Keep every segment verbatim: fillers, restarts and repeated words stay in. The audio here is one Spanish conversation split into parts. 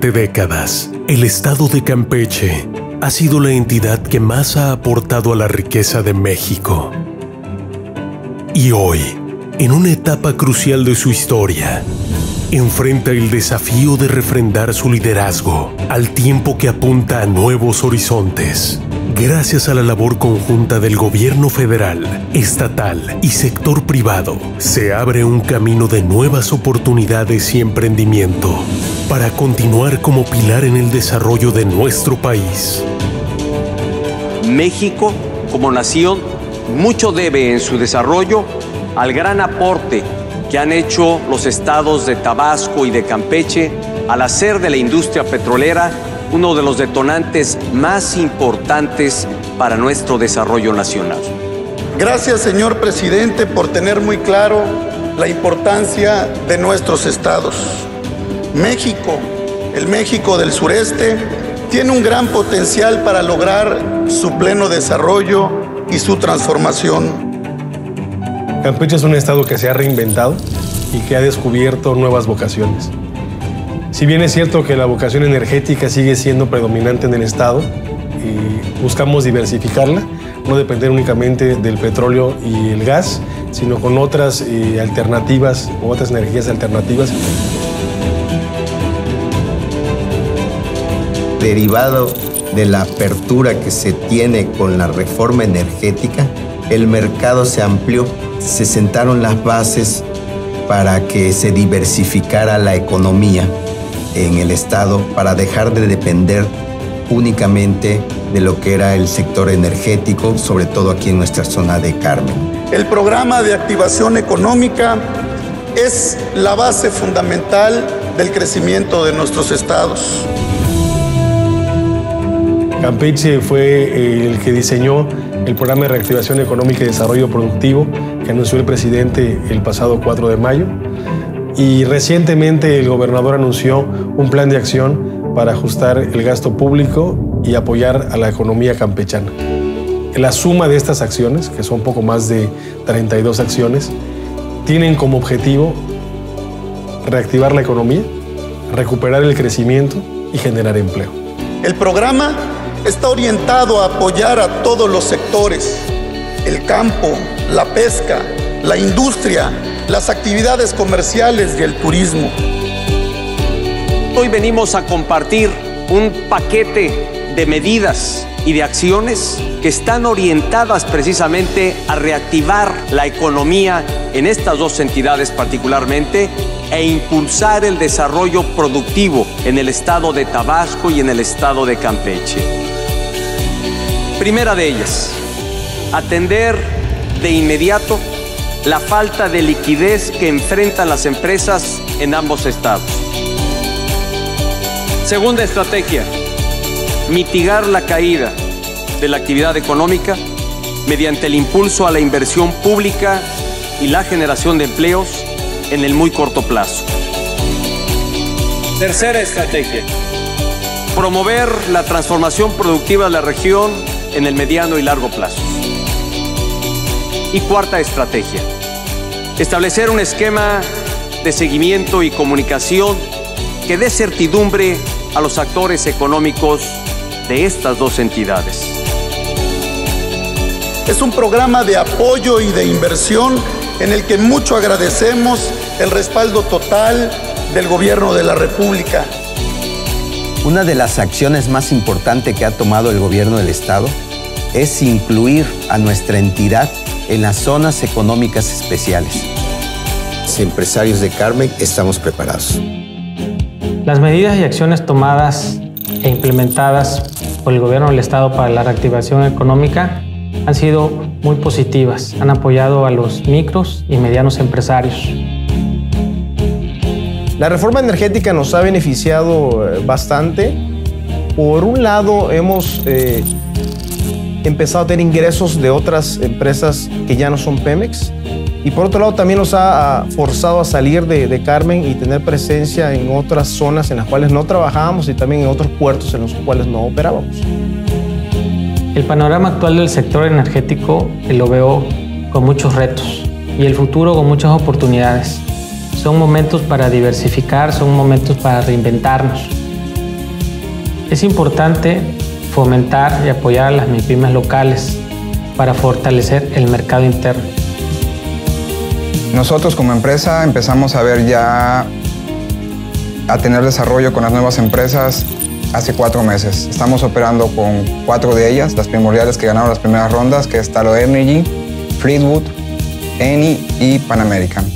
Durante décadas, el estado de Campeche ha sido la entidad que más ha aportado a la riqueza de México. Y hoy, en una etapa crucial de su historia, enfrenta el desafío de refrendar su liderazgo al tiempo que apunta a nuevos horizontes. Gracias a la labor conjunta del gobierno federal, estatal y sector privado, se abre un camino de nuevas oportunidades y emprendimiento para continuar como pilar en el desarrollo de nuestro país. México, como nación, mucho debe en su desarrollo al gran aporte que han hecho los estados de Tabasco y de Campeche al hacer de la industria petrolera uno de los detonantes más importantes para nuestro desarrollo nacional. Gracias, señor presidente, por tener muy claro la importancia de nuestros estados. México, el México del sureste, tiene un gran potencial para lograr su pleno desarrollo y su transformación. Campeche es un estado que se ha reinventado y que ha descubierto nuevas vocaciones. Si bien es cierto que la vocación energética sigue siendo predominante en el estado y buscamos diversificarla, no depender únicamente del petróleo y el gas, sino con otras eh, alternativas o otras energías alternativas. Derivado de la apertura que se tiene con la reforma energética, el mercado se amplió, se sentaron las bases para que se diversificara la economía en el estado para dejar de depender únicamente de lo que era el sector energético, sobre todo aquí en nuestra zona de Carmen. El programa de activación económica es la base fundamental del crecimiento de nuestros estados. Campeche fue el que diseñó el programa de reactivación económica y desarrollo productivo que anunció el presidente el pasado cuatro de mayo. Y recientemente el gobernador anunció un plan de acción para ajustar el gasto público y apoyar a la economía campechana. La suma de estas acciones, que son poco más de treinta y dos acciones, tienen como objetivo reactivar la economía, recuperar el crecimiento y generar empleo. El programa está orientado a apoyar a todos los sectores: el campo, la pesca, la industria, las actividades comerciales y el turismo. Hoy venimos a compartir un paquete de medidas y de acciones que están orientadas precisamente a reactivar la economía en estas dos entidades particularmente e impulsar el desarrollo productivo en el estado de Tabasco y en el estado de Campeche. Primera de ellas, atender de inmediato la falta de liquidez que enfrentan las empresas en ambos estados. Segunda estrategia, mitigar la caída de la actividad económica mediante el impulso a la inversión pública y la generación de empleos en el muy corto plazo. Tercera estrategia, promover la transformación productiva de la región en el mediano y largo plazo. Y cuarta estrategia, establecer un esquema de seguimiento y comunicación que dé certidumbre a los actores económicos de estas dos entidades. Es un programa de apoyo y de inversión en el que mucho agradecemos el respaldo total del Gobierno de la República. Una de las acciones más importantes que ha tomado el gobierno del estado es incluir a nuestra entidad en las zonas económicas especiales. Los empresarios de Carmen estamos preparados. Las medidas y acciones tomadas e implementadas por el gobierno del estado para la reactivación económica han sido muy positivas. Han apoyado a los micros y medianos empresarios. La reforma energética nos ha beneficiado bastante. Por un lado, hemos eh, empezado a tener ingresos de otras empresas que ya no son Pemex. Y por otro lado, también nos ha forzado a salir de, de Carmen y tener presencia en otras zonas en las cuales no trabajábamos y también en otros puertos en los cuales no operábamos. El panorama actual del sector energético lo veo con muchos retos y el futuro con muchas oportunidades. Son momentos para diversificar, son momentos para reinventarnos. Es importante fomentar y apoyar a las MIPYMES locales para fortalecer el mercado interno. Nosotros como empresa empezamos a ver ya a tener desarrollo con las nuevas empresas hace cuatro meses. Estamos operando con cuatro de ellas, las primordiales que ganaron las primeras rondas, que es Talo Energy, Fleetwood, Eni y Pan American.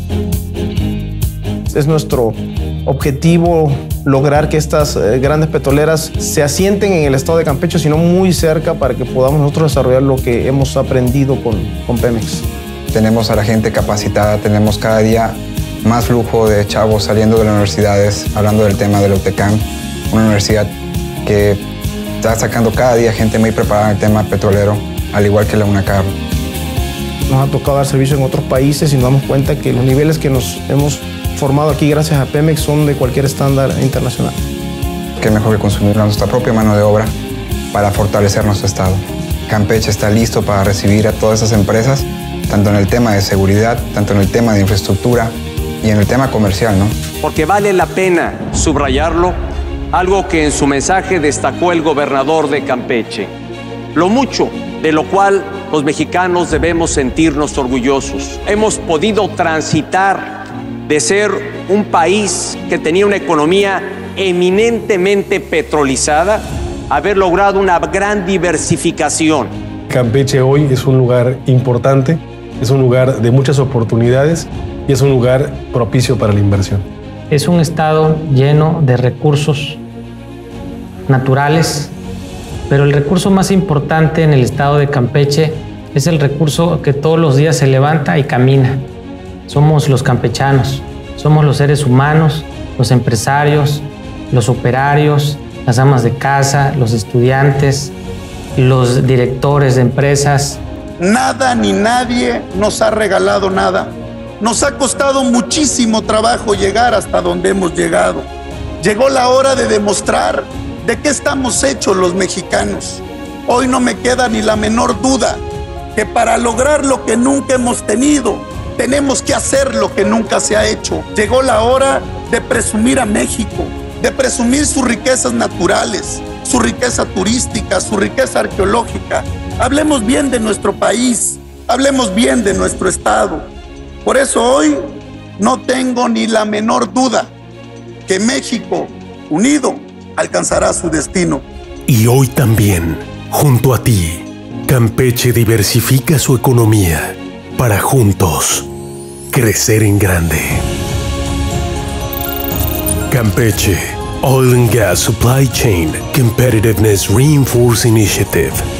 Es nuestro objetivo lograr que estas eh, grandes petroleras se asienten en el estado de Campeche, sino muy cerca, para que podamos nosotros desarrollar lo que hemos aprendido con, con Pemex. Tenemos a la gente capacitada, tenemos cada día más flujo de chavos saliendo de las universidades, hablando del tema del UTECAM, una universidad que está sacando cada día gente muy preparada en el tema petrolero, al igual que la UNACAR. Nos ha tocado dar servicio en otros países y nos damos cuenta que los niveles que nos hemos formado aquí gracias a Pemex son de cualquier estándar internacional. Qué mejor que consumir nuestra propia mano de obra para fortalecer nuestro estado. Campeche está listo para recibir a todas esas empresas, tanto en el tema de seguridad, tanto en el tema de infraestructura y en el tema comercial, ¿no? Porque vale la pena subrayarlo, algo que en su mensaje destacó el gobernador de Campeche. Lo mucho de lo cual los mexicanos debemos sentirnos orgullosos. Hemos podido transitar de ser un país que tenía una economía eminentemente petrolizada, a haber logrado una gran diversificación. Campeche hoy es un lugar importante, es un lugar de muchas oportunidades y es un lugar propicio para la inversión. Es un estado lleno de recursos naturales, pero el recurso más importante en el estado de Campeche es el recurso que todos los días se levanta y camina. Somos los campechanos, somos los seres humanos, los empresarios, los operarios, las amas de casa, los estudiantes, los directores de empresas. Nada ni nadie nos ha regalado nada. Nos ha costado muchísimo trabajo llegar hasta donde hemos llegado. Llegó la hora de demostrar de qué estamos hechos los mexicanos. Hoy no me queda ni la menor duda que para lograr lo que nunca hemos tenido, tenemos que hacer lo que nunca se ha hecho. Llegó la hora de presumir a México, de presumir sus riquezas naturales, su riqueza turística, su riqueza arqueológica. Hablemos bien de nuestro país, hablemos bien de nuestro estado. Por eso hoy no tengo ni la menor duda que México, unido, alcanzará su destino. Y hoy también, junto a ti, Campeche diversifica su economía para juntos crecer en grande. Campeche Oil and Gas Supply Chain Competitiveness Reinforce Initiative.